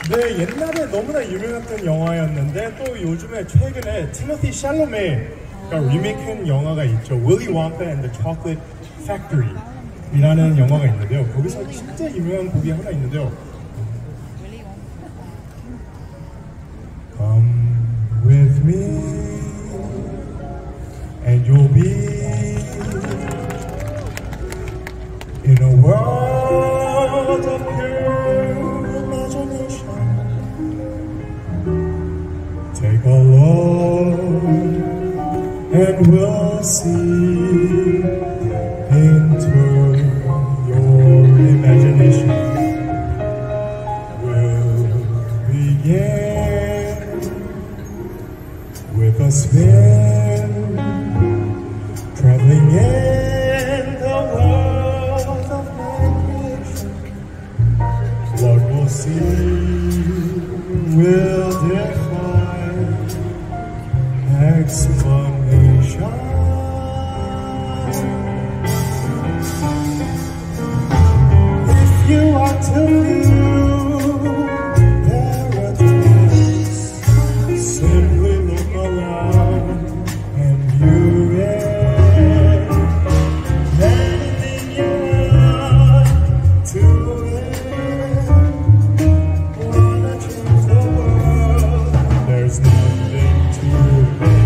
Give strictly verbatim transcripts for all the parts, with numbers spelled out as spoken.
네, 옛날에 너무나 유명했던 영화였는데 또 요즘에 최근에 티모티 샬로메가 리메이크한 영화가 있죠. Willy Wonka and the Chocolate Factory 이라는 영화가 있는데요. 거기서 진짜 유명한 곡이 하나 있는데요. Come with me and you'll be in a world of pure imagination. Take a look and we'll see into your imagination. We'll begin with a spin, traveling in the world of creation. What we'll see will defy explanation. If you are to view paradise, simply look around and view it. Anything you want to it, wanna change the world, there's nothing to it.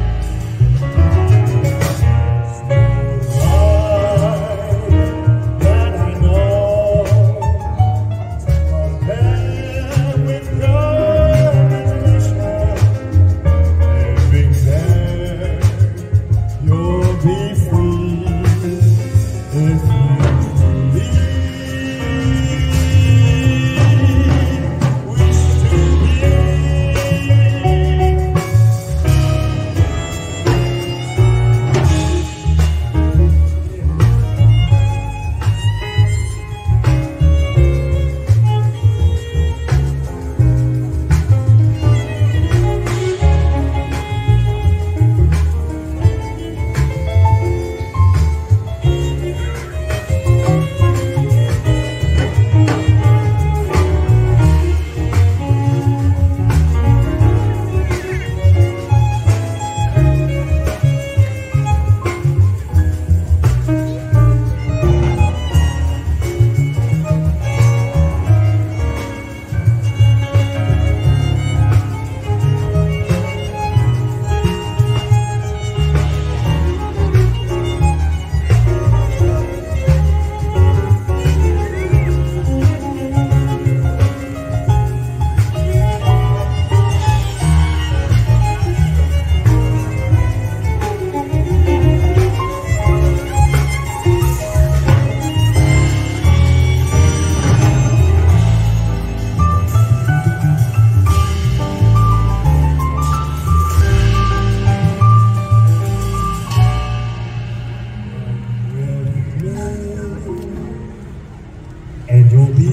And you'll be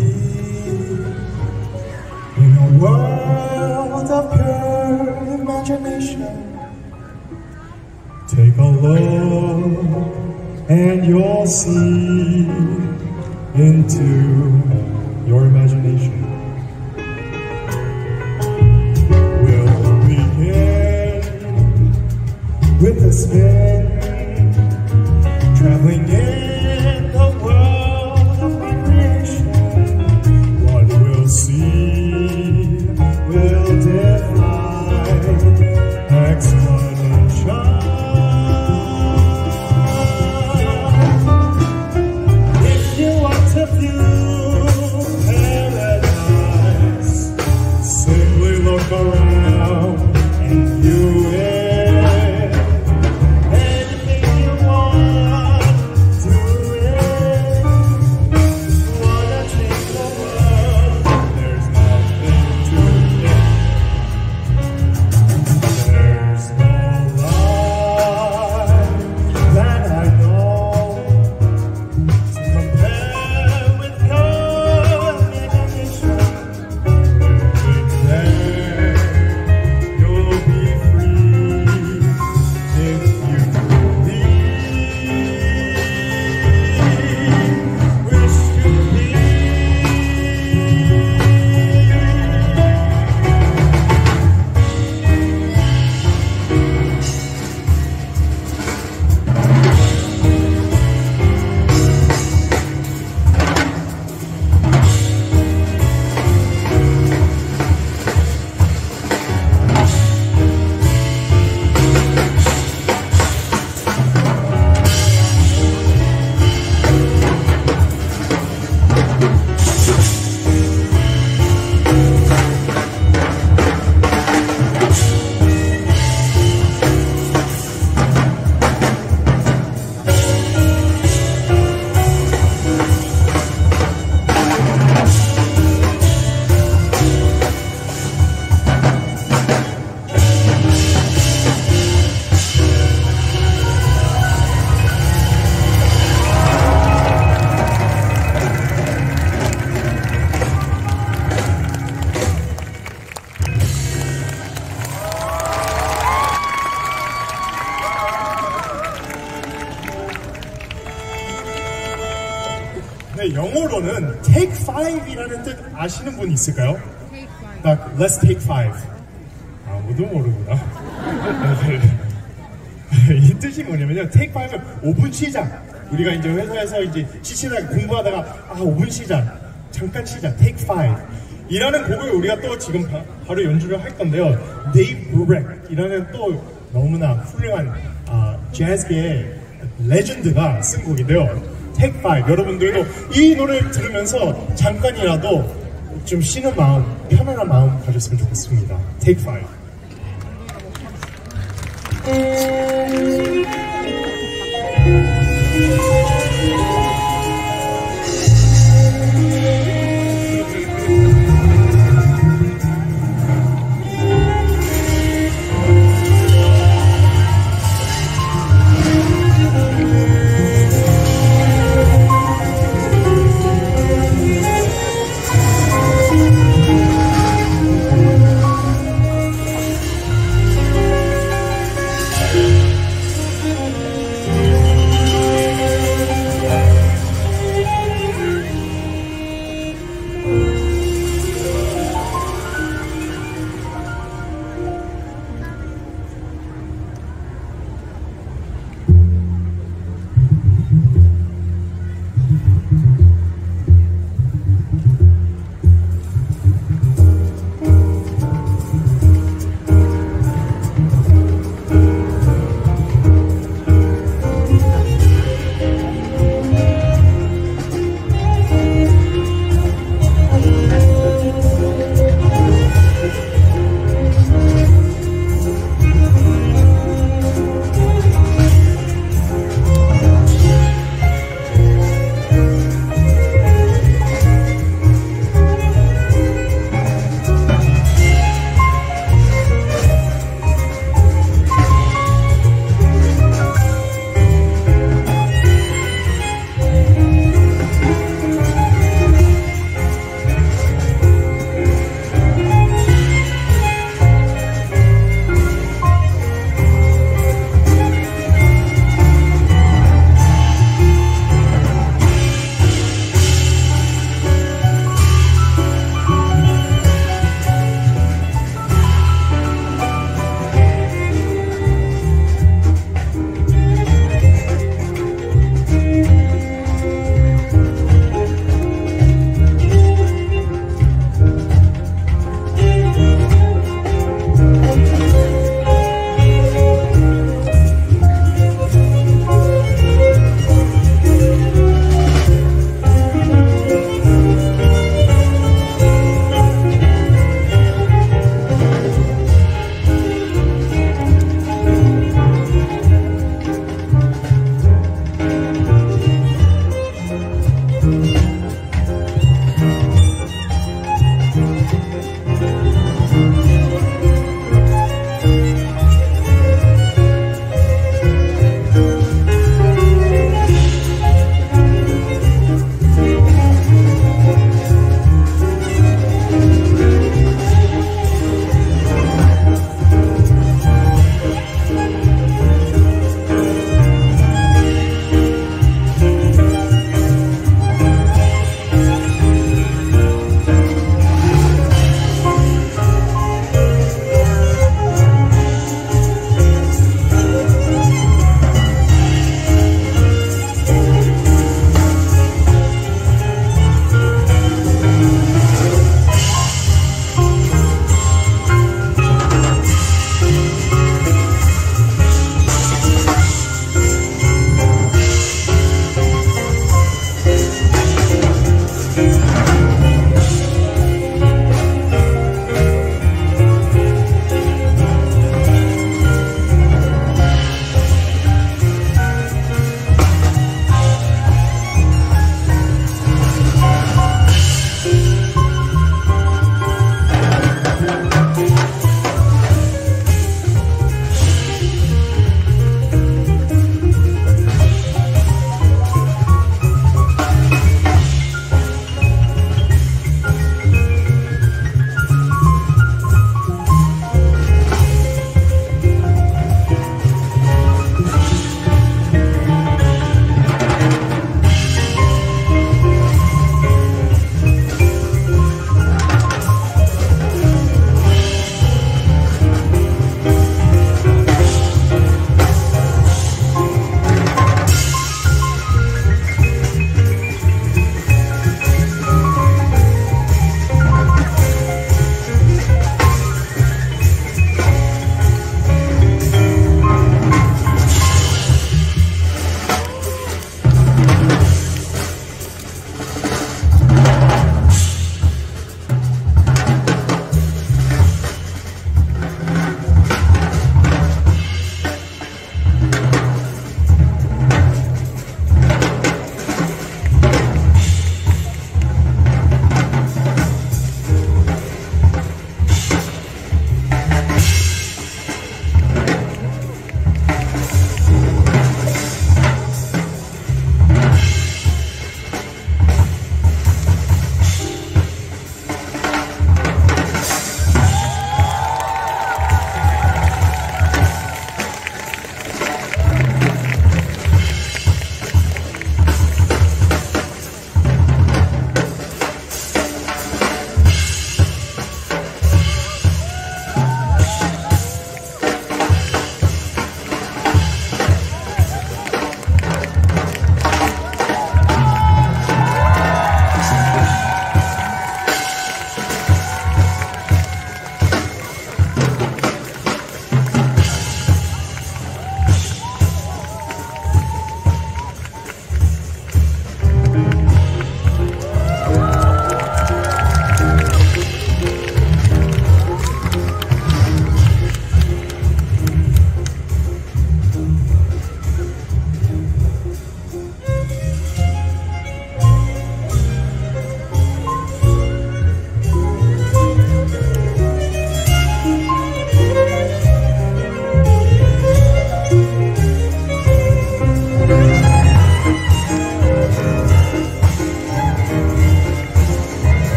in a world of pure imagination. Take a look and you'll see into your imagination. We'll begin with a spin, traveling in the world of creation. What we'll see will defy explanation. If you want to view paradise, simply look around and view it. 네, 영어로는 take five이라는 뜻 아시는 분 있을까요? Take five. 딱 let's take five. 아무도 모르구나. 이 뜻이 뭐냐면요, take five은 오 분 시작. 우리가 이제 회사에서 이제 지치다가 공부하다가 아 오 분 시작, 잠깐 시작, take five. 이라는 곡을 우리가 또 지금 바, 바로 연주를 할 건데요. Dave Brubeck이라는 또 너무나 훌륭한 아, 재즈계의 레전드가 쓴 곡인데요. Take Five. 여러분들도 이 노래를 들으면서 잠깐이라도 좀 쉬는 마음, 편안한 마음 가졌으면 좋겠습니다. Take Five.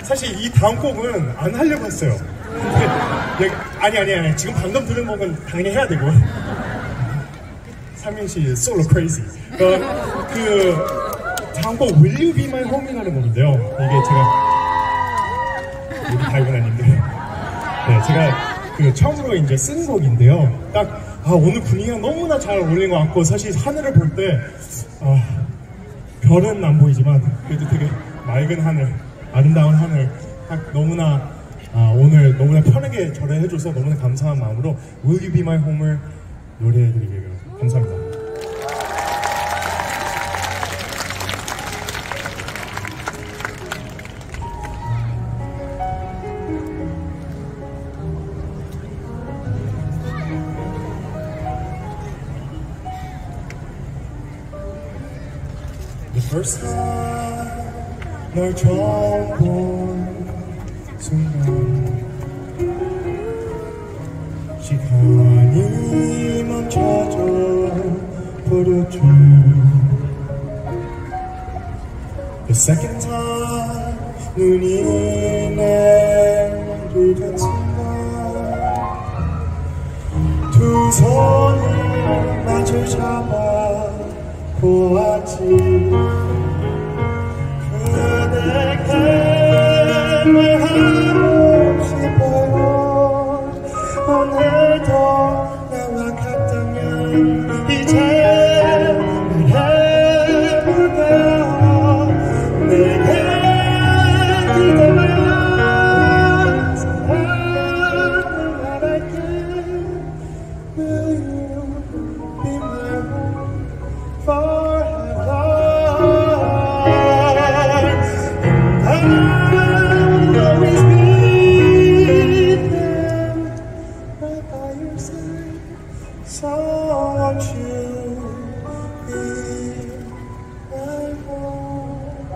사실 이 다음 곡은 안 하려고 했어요. 근데 아니 아니 아니 지금 방금 들은 곡은 당연히 해야 되고. 상민씨 솔로 crazy. 어, 그 다음 곡 Will You Be My Home이라는 곡인데요. 이게 제가 우리 달고나님들. 네, 제가 그 처음으로 이제 쓴 곡인데요. 딱 아, 오늘 분위기가 너무나 잘 어울리는 것 같고 사실 하늘을 볼 때 아, 별은 안 보이지만 그래도 되게 맑은 하늘, 아름다운 하늘 딱 너무나 아, 오늘 너무나 편하게 저를 해줘서 너무나 감사한 마음으로 Will You Be My Home을 노래해드리게요. 감사합니다. The first time 널 처음 본 순간 시간이 멈춰져 버렸지. The second time 눈이 내리던 순간 두 손을 마주 잡아 보았지. 그대께 말하고 싶어요. 오늘도 나와 같다면 이제 말해볼게요. 내게 기대면 사랑을 말할게. Will you be my home forever? And I'll always be there right by your side. So won't you be my home?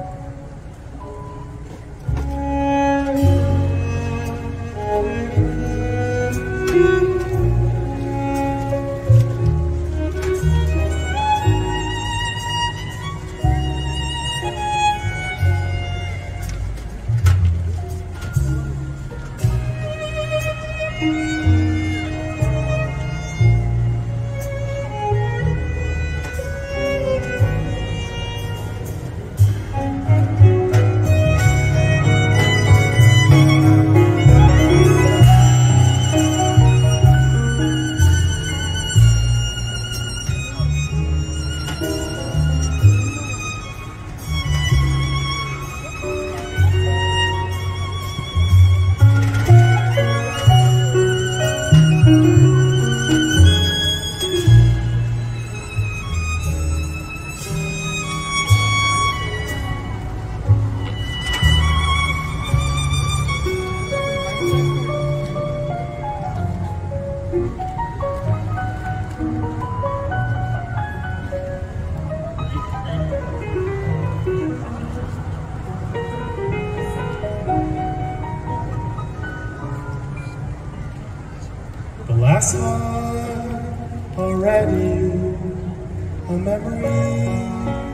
The last one already a memory.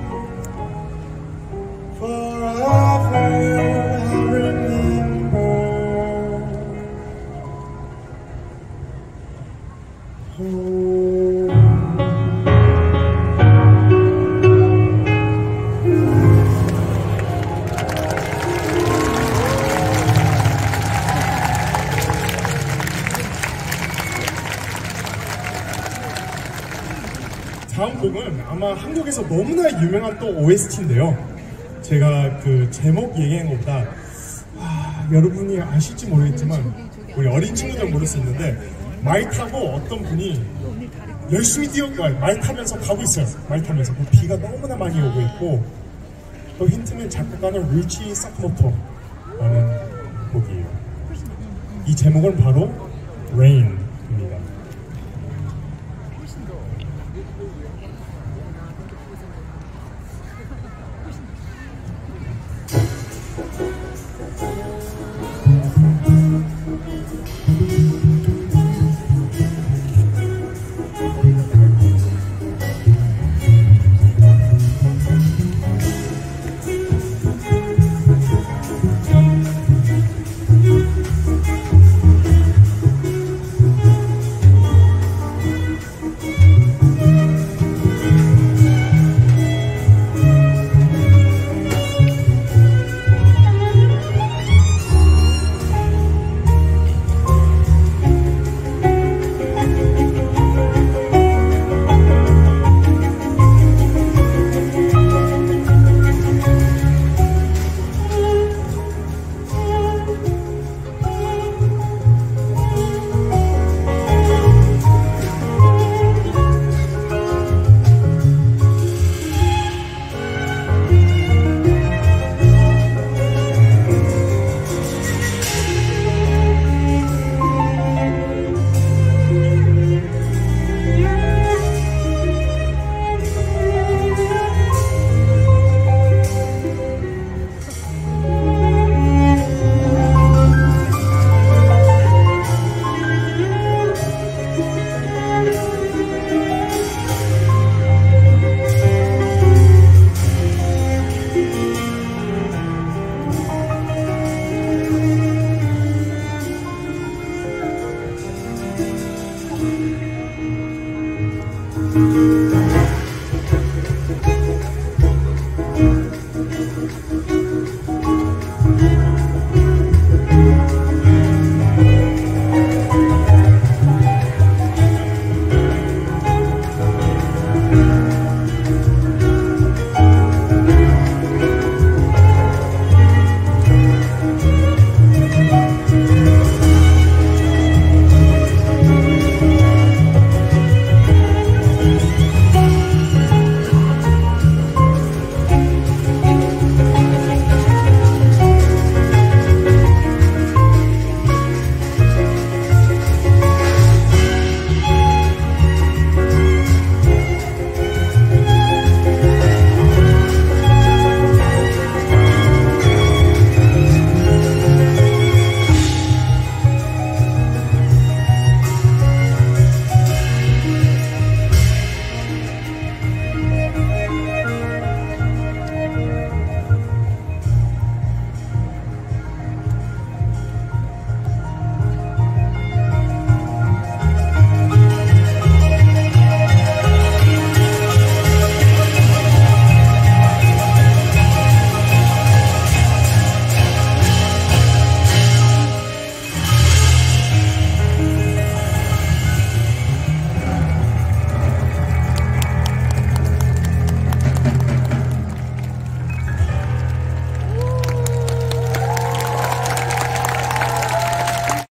Forever I'll remember. Oh. 다음 곡은 아마 한국에서 너무나 유명한 또 오에스티인데요. 제가 그 제목 얘기한 것보다 아, 여러분이 아실지 모르겠지만 우리 어린 친구들 모를 수 있는데 말 타고 어떤 분이 열심히 뛰어 말 타면서 가고 있어요. 말 타면서 비가 너무나 많이 오고 있고 또 힌트는 작곡가는 루치 사카모토라는 곡이에요. 이 제목은 바로 Rain.